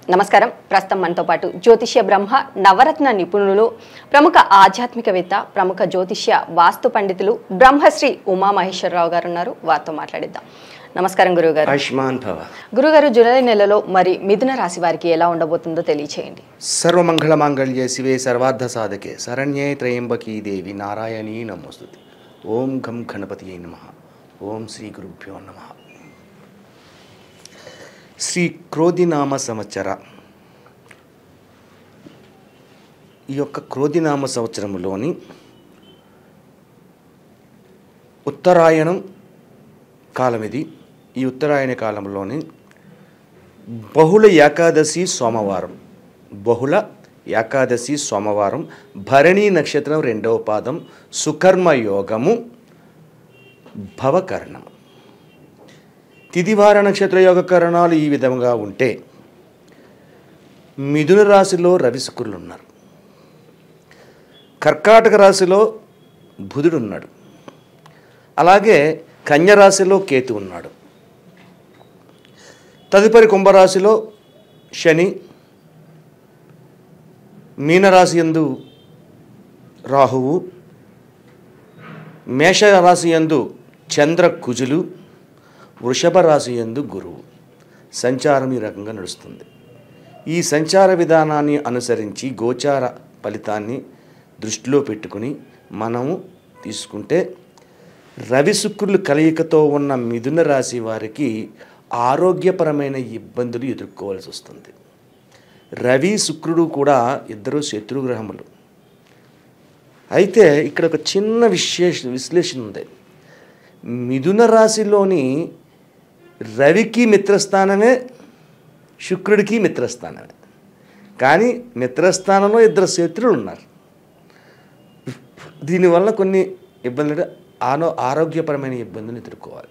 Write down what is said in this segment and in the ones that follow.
నమస్కారం. ప్రస్తుతం మనతో పాటు జ్యోతిష్య బ్రహ్మ నవరత్న నిపుణులు, ప్రముఖ ఆధ్యాత్మికవేత్త, ప్రముఖ జ్యోతిష్య వాస్తు పండితులు బ్రహ్మశ్రీ ఉమామహేశ్వరరావు గారు ఉన్నారు. వారితో మాట్లాడిద్దాం. నమస్కారం గురువుగారు. ఆయుష్మాన్ భవ. గురుగారు, జూలై నెలలో మరి మిథున రాశి వారికి ఎలా ఉండబోతుందో తెలియచేయండి. సర్వమంగళ మాంగళ్యే శివే సర్వార్థ సాధకే శరణ్యే త్రయంబకీ దేవి నారాయణీ నమోస్తుతే. ఓం గం గణపతియే నమః. ఓం శ్రీ గురుభ్యో నమః. శ్రీ క్రోధినామ సంవత్సర. ఈ యొక్క క్రోధినామ సంవత్సరంలోని ఉత్తరాయణం కాలం ఇది. ఈ ఉత్తరాయణ కాలంలోని బహుళ ఏకాదశి సోమవారం భరణీ నక్షత్రం 2వ పాదం సుకర్మ యోగము భవకరణం. తిదివార నక్షత్ర యోగ కరణాలు ఈ విధంగా ఉంటే మిథున రాశిలో రవి శుక్రులు ఉన్నారు. కర్కాటక రాశిలో బుధుడు ఉన్నాడు. అలాగే కన్య రాశిలో కేతు ఉన్నాడు. తదుపరి కుంభరాశిలో శని, మీనరాశి యందు రాహువు, మేషరాశి యందు చంద్ర కుజులు, వృషభ రాశి యందు గురువు. సంచారం ఈ రకంగా నడుస్తుంది. ఈ సంచార విధానాన్ని అనుసరించి గోచార ఫలితాన్ని దృష్టిలో పెట్టుకుని మనము తీసుకుంటే రవి శుక్రులు కలయికతో ఉన్న మిథున రాశి వారికి ఆరోగ్యపరమైన ఇబ్బందులు ఎదుర్కోవాల్సి వస్తుంది. రవి శుక్రుడు కూడా ఇద్దరు శత్రుగ్రహములు. అయితే ఇక్కడ ఒక చిన్న విశ్లేషణ ఉంది. మిథున రాశిలోని రవికి మిత్రస్థానమే, శుక్రుడికి మిత్రస్థానమే. కానీ మిత్రస్థానంలో ఇద్దరు శత్రువులు ఉన్నారు. దీనివల్ల కొన్ని ఇబ్బందులు, ఆరోగ్యపరమైన ఇబ్బందులు ఎదుర్కోవాలి.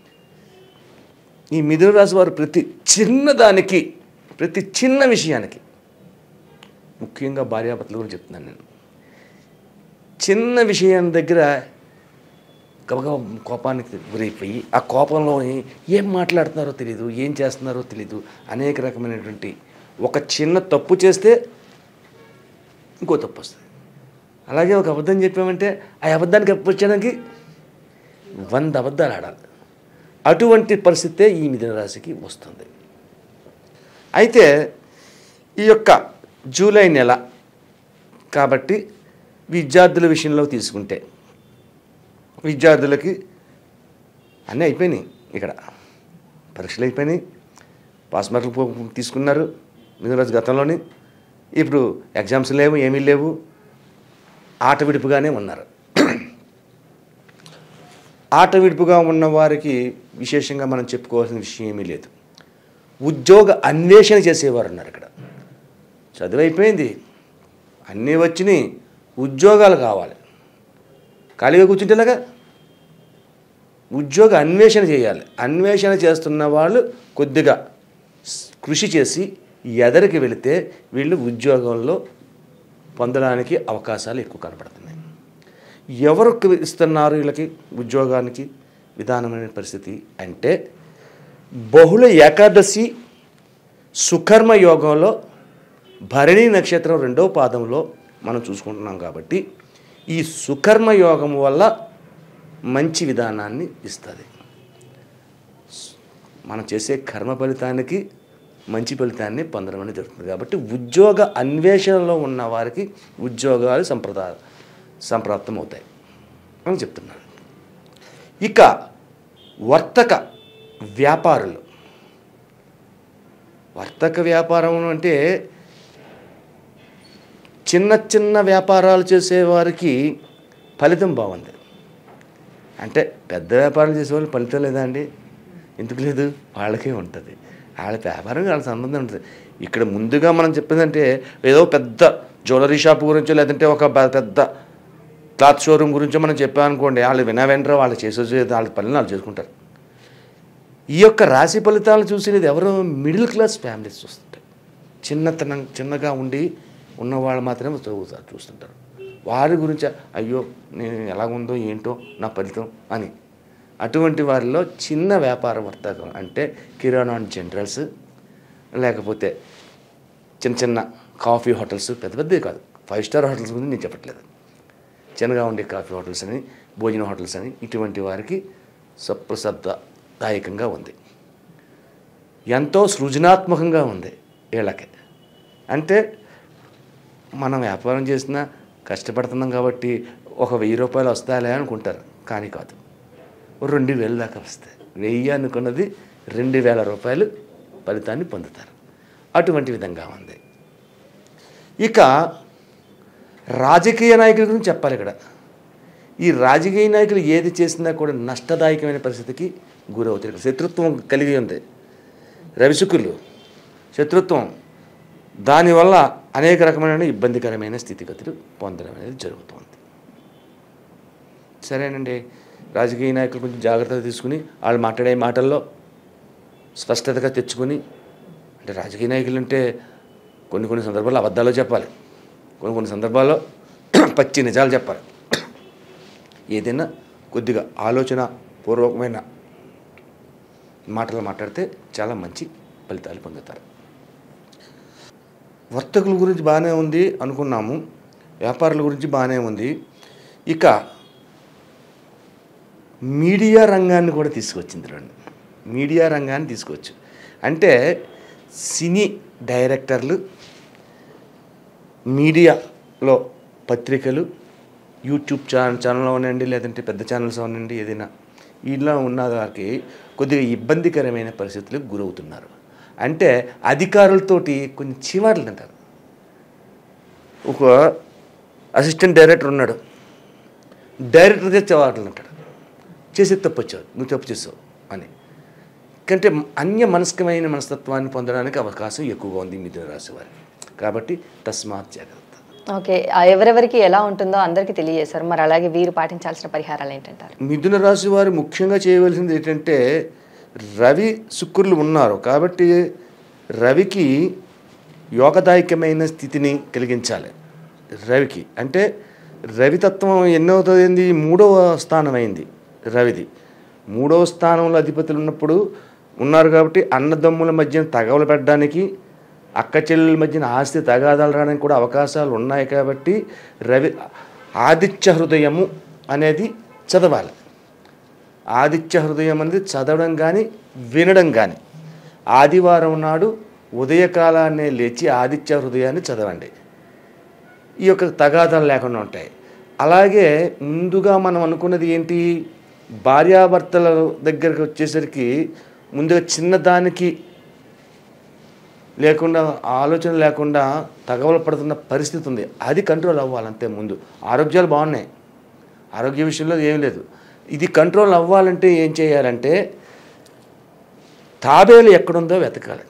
ఈ మిథున రాశి వారు ప్రతి చిన్న విషయానికి, ముఖ్యంగా భార్యాభర్తల గురించి చెప్తున్నాను నేను, చిన్న విషయం దగ్గర గబగబా కోపానికి గురైపోయి ఆ కోపంలో ఏం మాట్లాడుతున్నారో తెలియదు, ఏం చేస్తున్నారో తెలియదు, అనేక రకమైనటువంటి ఒక చిన్న తప్పు చేస్తే ఇంకో తప్పు వస్తుంది. అలాగే ఒక అబద్ధం చెప్పామంటే ఆ అబద్ధానికి వచ్చడానికి 100 అబద్ధాలు ఆడాలి. అటువంటి పరిస్థితే ఈ మిథున రాశికి వస్తుంది. అయితే ఈ యొక్క జూలై నెల కాబట్టి విద్యార్థుల విషయంలో తీసుకుంటే విద్యార్థులకి అన్నీ అయిపోయినాయి. ఇక్కడ పరీక్షలు అయిపోయినాయి, పాస్ మార్కులు తీసుకున్నారు మిథున రాశి గతంలోని. ఇప్పుడు ఎగ్జామ్స్ లేవు, ఏమీ లేవు, ఆట విడుపుగానే ఉన్నారు. ఆట విడుపుగా ఉన్న వారికి విశేషంగా మనం చెప్పుకోవాల్సిన విషయం ఏమీ లేదు. ఉద్యోగ అన్వేషణ చేసేవారు ఉన్నారు. ఇక్కడ చదువు అయిపోయింది, అన్నీ వచ్చినాయి, ఉద్యోగాలు కావాలి. ఖాళీగా కూర్చుంటేలాగా ఉద్యోగ అన్వేషణ చేయాలి. అన్వేషణ చేస్తున్న వాళ్ళు కొద్దిగా కృషి చేసి ఎదరికి వెళితే వీళ్ళు ఉద్యోగంలో పొందడానికి అవకాశాలు ఎక్కువ కనపడుతున్నాయి. ఎవరికి ఇస్తున్నారు వీళ్ళకి ఉద్యోగానికి విధానమైన పరిస్థితి అంటే బహుళ ఏకాదశి సుకర్మ యోగంలో భరణీ నక్షత్రం 2వ పాదంలో మనం చూసుకుంటున్నాం. కాబట్టి ఈ సుకర్మ యోగం వల్ల మంచి విధానాన్ని ఇస్తుంది. మనం చేసే కర్మ ఫలితానికి మంచి ఫలితాన్ని పొందడం అనేది జరుగుతుంది. కాబట్టి ఉద్యోగ అన్వేషణలో ఉన్న వారికి ఉద్యోగాలు సంప్రాప్తం అవుతాయి అని చెప్తున్నారు. ఇక వర్తక వ్యాపారం అంటే చిన్న వ్యాపారాలు చేసేవారికి ఫలితం బాగుంది. అంటే పెద్ద వ్యాపారాలు చేసేవాళ్ళు ఫలితం లేదా అండి? ఎందుకు లేదు? వాళ్ళకే ఉంటుంది. వాళ్ళ వ్యాపారం వాళ్ళ సంబంధం ఉంటుంది. ఇక్కడ ముందుగా మనం చెప్పిందంటే ఏదో పెద్ద జ్యువెలరీ షాప్ గురించో లేదంటే ఒక పెద్ద క్లాత్ షోరూమ్ గురించో మనం చెప్పామనుకోండి, వాళ్ళు వెంటనే వాళ్ళు వాళ్ళ పనులు వాళ్ళు చేసుకుంటారు. ఈ యొక్క రాశి ఫలితాలు చూసినది ఎవరో మిడిల్ క్లాస్ ఫ్యామిలీస్ చూస్తుంటారు. చిన్నగా ఉన్నవాళ్ళు మాత్రమే చూస్తుంటారు. వారి గురించి అయ్యో నేను ఎలాగుందో ఏంటో నా ఫలితం అని. అటువంటి వారిలో చిన్న వ్యాపార వర్తకం అంటే కిరాణా అండ్ జనరల్స్, లేకపోతే చిన్న చిన్న కాఫీ హోటల్స్, పెద్ద పెద్దవి కాదు, 5 స్టార్ హోటల్స్ గురించి నేను చెప్పట్లేదు, చిన్నగా ఉండే కాఫీ హోటల్స్ అని, భోజన హోటల్స్ అని, ఇటువంటి వారికి సుప్రసిద్ధదాయకంగా ఉంది. ఎంతో సృజనాత్మకంగా ఉంది వీళ్ళకి. అంటే మనం వ్యాపారం చేసినా కష్టపడుతున్నాం కాబట్టి ఒక 1000 రూపాయలు వస్తాయలే అనుకుంటారు, కానీ కాదు, 2000 దాకా వస్తాయి. 1000 అనుకున్నది 2000 రూపాయలు ఫలితాన్ని పొందుతారు. అటువంటి విధంగా ఉంది. ఇక రాజకీయ నాయకుల గురించి చెప్పాలి ఇక్కడ. ఈ రాజకీయ నాయకులు ఏది చేసినా కూడా నష్టదాయకమైన పరిస్థితికి గురవుతారు. శత్రుత్వం కలిగి ఉంది, రవిశుకులు శత్రుత్వం, దానివల్ల అనేక రకమైన ఇబ్బందికరమైన స్థితిగతులు పొందడం అనేది జరుగుతుంది. సరేనండి, రాజకీయ నాయకులు కొంచెం జాగ్రత్తగా తీసుకుని వాళ్ళు మాట్లాడే మాటల్లో స్పష్టతగా తెచ్చుకొని, అంటే రాజకీయ నాయకులు అంటే కొన్ని సందర్భాల్లో అబద్ధాలు చెప్పాలి, కొన్ని సందర్భాల్లో పచ్చి నిజాలు చెప్పాలి. ఏదైనా కొద్దిగా ఆలోచన పూర్వకమైన మాటలు మాట్లాడితే చాలా మంచి ఫలితాలు పొందుతారు. వర్తకుల గురించి బాగానే ఉంది అనుకున్నాము, వ్యాపారుల గురించి బాగానే ఉంది. ఇక మీడియా రంగాన్ని కూడా తీసుకొచ్చింది. మీడియా రంగాన్ని తీసుకోవచ్చు. అంటే సినీ డైరెక్టర్లు, మీడియాలో పత్రికలు, యూట్యూబ్ ఛానల్ అవనండి, లేదంటే పెద్ద ఛానల్స్ అవనండి, ఏదైనా ఇలా ఉన్న వారికి కొద్దిగా ఇబ్బందికరమైన పరిస్థితులకు గురవుతున్నారు. అంటే అధికారులతోటి కొన్ని చివాట్లు అంటారు. ఒక అసిస్టెంట్ డైరెక్టర్ ఉన్నాడు, డైరెక్టర్ చేసే చివాట్లు అంటాడు, చేసే తప్పు వచ్చావు, నువ్వు తప్పు చేసావు అని. కంటే అన్య మనస్కమైన మనస్తత్వాన్ని పొందడానికి అవకాశం ఎక్కువగా ఉంది మిథున రాశి వారికి. కాబట్టి తస్మాత్ జాగ్రత్త. ఓకే, ఎవరెవరికి ఎలా ఉంటుందో అందరికీ తెలియజేశారు. మరి అలాగే వీరు పాటించాల్సిన పరిహారాలు ఏంటంటారు? మిథున రాశి వారు ముఖ్యంగా చేయవలసింది ఏంటంటే, రవి శుక్రులు ఉన్నారు కాబట్టి రవికి యోగదాయకమైన స్థితిని కలిగించాలి. రవికి అంటే రవితత్వం ఎన్నవుతుంది, 3వ స్థానం అయింది రవిది. 3వ స్థానంలో అధిపతులు ఉన్నప్పుడు ఉన్నారు కాబట్టి అన్నదమ్ముల మధ్య తగవలు పెట్టడానికి, అక్క చెల్లెల మధ్యన ఆస్తి తగాదాలు రావడానికి కూడా అవకాశాలు ఉన్నాయి. కాబట్టి రవి ఆదిత్య హృదయము అనేది చదవాలి. ఆదిత్య హృదయం అనేది చదవడం కానీ వినడం కానీ, ఆదివారం నాడు ఉదయకాలాన్నే లేచి ఆదిత్య హృదయాన్ని చదవండి. ఈ యొక్క తగాదాలు లేకుండా ఉంటాయి. అలాగే ముందుగా మనం అనుకున్నది ఏంటి, భార్యాభర్తల దగ్గరకు వచ్చేసరికి ముందుగా చిన్నదానికి లేకుండా, ఆలోచన లేకుండా తగవలు పడుతున్న పరిస్థితి ఉంది. అది కంట్రోల్ అవ్వాలంతే. ముందు ఆరోగ్యాలు బాగున్నాయి, ఆరోగ్య విషయంలో ఏం లేదు. ఇది కంట్రోల్ అవ్వాలంటే ఏం చేయాలంటే, తాబేలు ఎక్కడుందో వెతకాలి.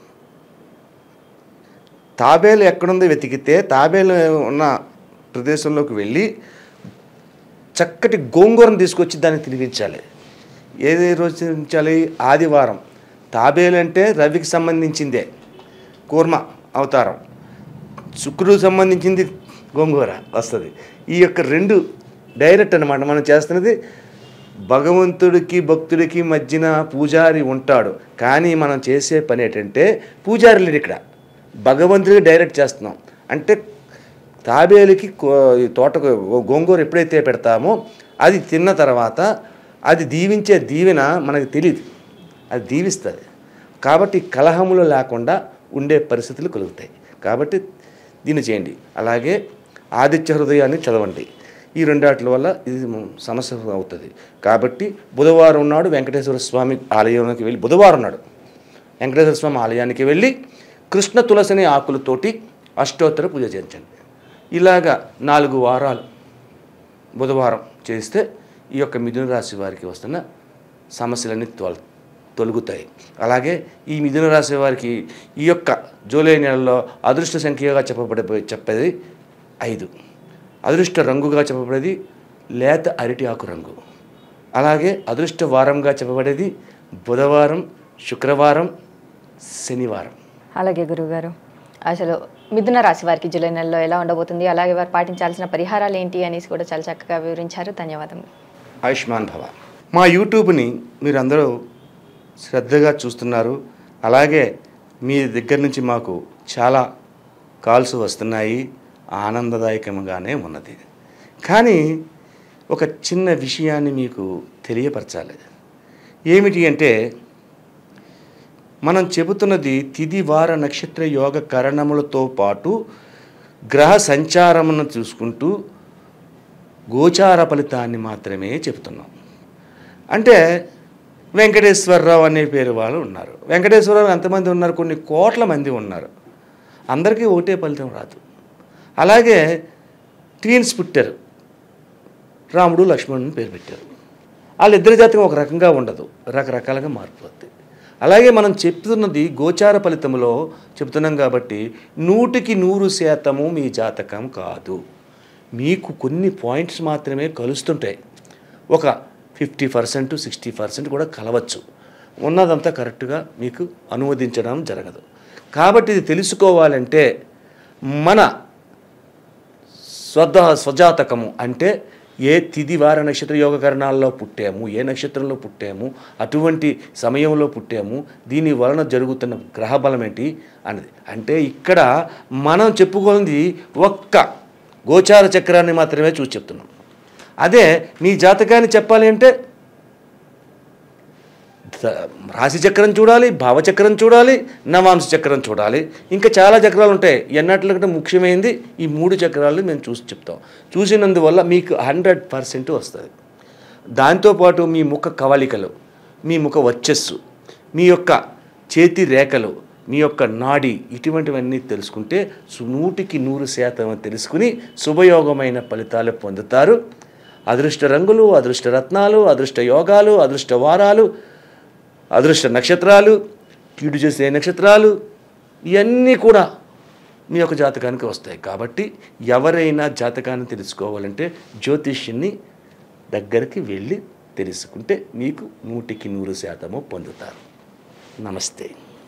తాబేలు ఎక్కడుందో వెతికితే తాబేలు ఉన్న ప్రదేశంలోకి వెళ్ళి చక్కటి గోంగూరను తీసుకొచ్చి దాన్ని తినిపించాలి. ఏది రోజు తినిపించాలి? ఆదివారం. తాబేలు అంటే రవికి సంబంధించిందే, కూర్మ అవతారం. శుక్రుడికి సంబంధించింది గోంగూర వస్తుంది. ఈ యొక్క 2 డైరెక్ట్ అన్నమాట. మనం చేస్తున్నది భగవంతుడికి భక్తుడికి మధ్యన పూజారి ఉంటాడు, కానీ మనం చేసే పని ఏంటంటే పూజారి లేడు ఇక్కడ, భగవంతుడికి డైరెక్ట్ చేస్తున్నాం. అంటే తాబేలుకి తోటకు గోంగూర ఎప్పుడైతే పెడతామో అది తిన్న తర్వాత అది దీవించే దీవెన మనకు తెలియదు, అది దీవిస్తుంది. కాబట్టి కలహములు లేకుండా ఉండే పరిస్థితులు కలుగుతాయి. కాబట్టి దీన్ని చేయండి. అలాగే ఆదిత్య హృదయాన్ని చదవండి. ఈ 2 వాటి వల్ల ఇది సమస్య అవుతుంది. కాబట్టి బుధవారం నాడు వెంకటేశ్వర స్వామి ఆలయానికి వెళ్ళి, బుధవారం నాడు వెంకటేశ్వర స్వామి ఆలయానికి వెళ్ళి కృష్ణ తులసిని ఆకులతోటి అష్టోత్తర పూజ చేయించండి. ఇలాగా 4 వారాలు బుధవారం చేస్తే ఈ యొక్క మిథున రాశి వారికి వస్తున్న సమస్యలన్నీ తొలగుతాయి. అలాగే ఈ మిథున రాశి వారికి ఈ యొక్క జూలై నెలలో అదృష్ట సంఖ్యగా చెప్పేది 5, అదృష్ట రంగుగా చెప్పబడేది లేత అరటి ఆకు రంగు. అలాగే అదృష్ట వారంగా చెప్పబడేది బుధవారం, శుక్రవారం, శనివారం. అలాగే గురువుగారు, అసలు మిథున రాశి వారికి జూలై నెలలో ఎలా ఉండబోతుంది, అలాగే వారు పాటించాల్సిన పరిహారాలు ఏంటి అనేసి కూడా చాలా చక్కగా వివరించారు. ధన్యవాదములు. ఆయుష్మాన్ భవ. మా యూట్యూబ్ని మీరు అందరూ శ్రద్ధగా చూస్తున్నారు. అలాగే మీ దగ్గర నుంచి మాకు చాలా కాల్స్ వస్తున్నాయి, ఆనందదాయకంగానే ఉన్నది. కానీ ఒక చిన్న విషయాన్ని మీకు తెలియపరచాలి. ఏమిటి అంటే, మనం చెబుతున్నది తిథి వార నక్షత్ర యోగ కరణములతో పాటు గ్రహ సంచారమును చూసుకుంటూ గోచార ఫలితాన్ని మాత్రమే చెబుతున్నాం. అంటే వెంకటేశ్వరరావు అనే పేరు వాళ్ళు ఉన్నారు. వెంకటేశ్వరరావు ఎంతమంది ఉన్నారు? కొన్ని కోట్ల మంది ఉన్నారు. అందరికీ ఒకటే ఫలితం రాదు. అలాగే ట్విన్స్ పుట్టారు, రాముడు లక్ష్మణుని పేరు పెట్టారు. వాళ్ళిద్దరి జాతకం ఒక రకంగా ఉండదు, రకరకాలుగా మారిపోద్ది. అలాగే మనం చెప్తున్నది గోచార ఫలితంలో చెప్తున్నాం కాబట్టి 100% మీ జాతకం కాదు. మీకు కొన్ని పాయింట్స్ మాత్రమే కలుస్తుంటాయి. ఒక 50%, 60% కూడా కలవచ్చు. ఉన్నదంతా కరెక్ట్గా మీకు అనువదించడం జరగదు. కాబట్టి ఇది తెలుసుకోవాలంటే మన స్వజాతకము అంటే ఏ తిథి వార నక్షత్ర యోగకరణాల్లో పుట్టాము, ఏ నక్షత్రంలో పుట్టాము, అటువంటి సమయంలో పుట్టాము, దీని వలన జరుగుతున్న గ్రహబలం ఏంటి అన్నది. అంటే ఇక్కడ మనం చెప్పుకోనిది ఒక్క గోచార చక్రాన్ని మాత్రమే చూసి చెప్తున్నాం. అదే మీ జాతకాన్ని చెప్పాలి అంటే రాశి చక్రం చూడాలి, భావచక్రం చూడాలి, నవాంశ చక్రం చూడాలి, ఇంకా చాలా చక్రాలు ఉంటాయి. ఎన్నట్లకంటే ముఖ్యమైనది ఈ 3 చక్రాలు మేము చూసి చెప్తాం. చూసినందువల్ల మీకు 100% వస్తుంది. దాంతోపాటు మీ ముఖ కవళికలు, మీ ముఖ వర్చస్సు, మీ యొక్క చేతి రేఖలు, మీ యొక్క నాడి, ఇటువంటివన్నీ తెలుసుకుంటే 100% తెలుసుకుని శుభయోగమైన ఫలితాలు పొందుతారు. అదృష్ట రంగులు, అదృష్ట రత్నాలు, అదృష్ట యోగాలు, అదృష్ట వారాలు, అదృష్ట నక్షత్రాలు, కీడు చేసే నక్షత్రాలు, ఇవన్నీ కూడా మీ యొక్క జాతకానికి వస్తాయి. కాబట్టి ఎవరైనా జాతకాన్ని తెలుసుకోవాలంటే జ్యోతిష్యుని దగ్గరికి వెళ్ళి తెలుసుకుంటే మీకు 100% పొందుతారు. నమస్తే.